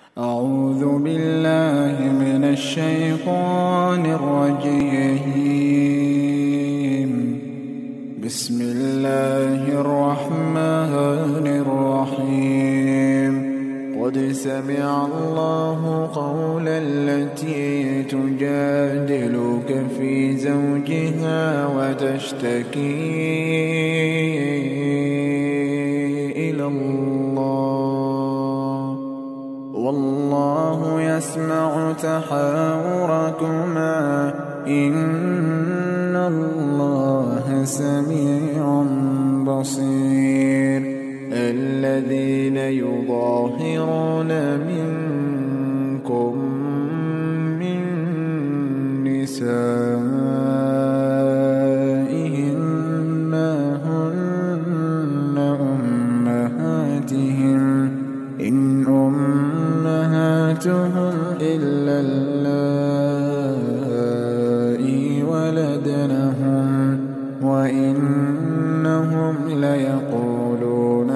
أعوذ بالله من الشيطان الرجيم. بسم الله الرحمن الرحيم. قد سمع الله قول التي تجادلك في زوجها وتشتكي إلى الله، والله يسمع تحاوركما إن الله سميع بصير. الذين يظاهرون منكم من نسائهم ما هن أمهاتهم إن أمهاتهم إلا اللائي ولدنهم وإنهم ليقولون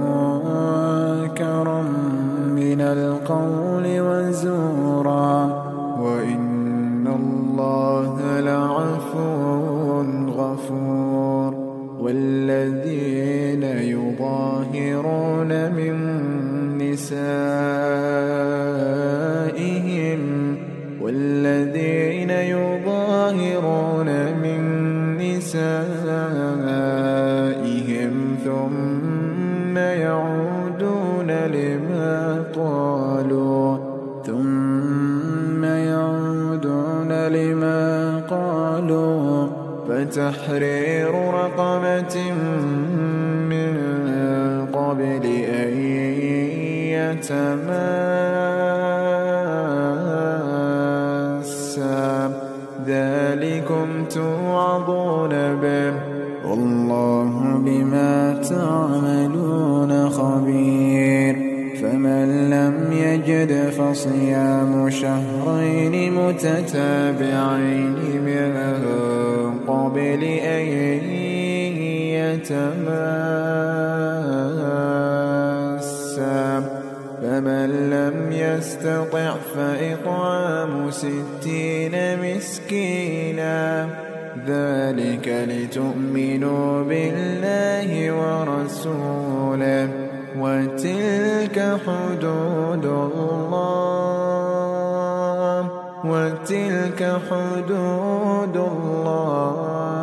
منكرا من القول وزورا وإن الله لعفو غفور. والذين يظاهرون من نسائهم ثم يعودون لما قالوا فتحرير رقبة من قبل أن يتماسا، ذلكم توعظون به، والله بما تعملون خبير. فمن لم يجد فصيام شهرين متتابعين من قبل أن يتماسا، فمن لم يستطع فإطعام 60 مسكينا، ذلك لتؤمنوا بالله ورسوله، وتلك حدود الله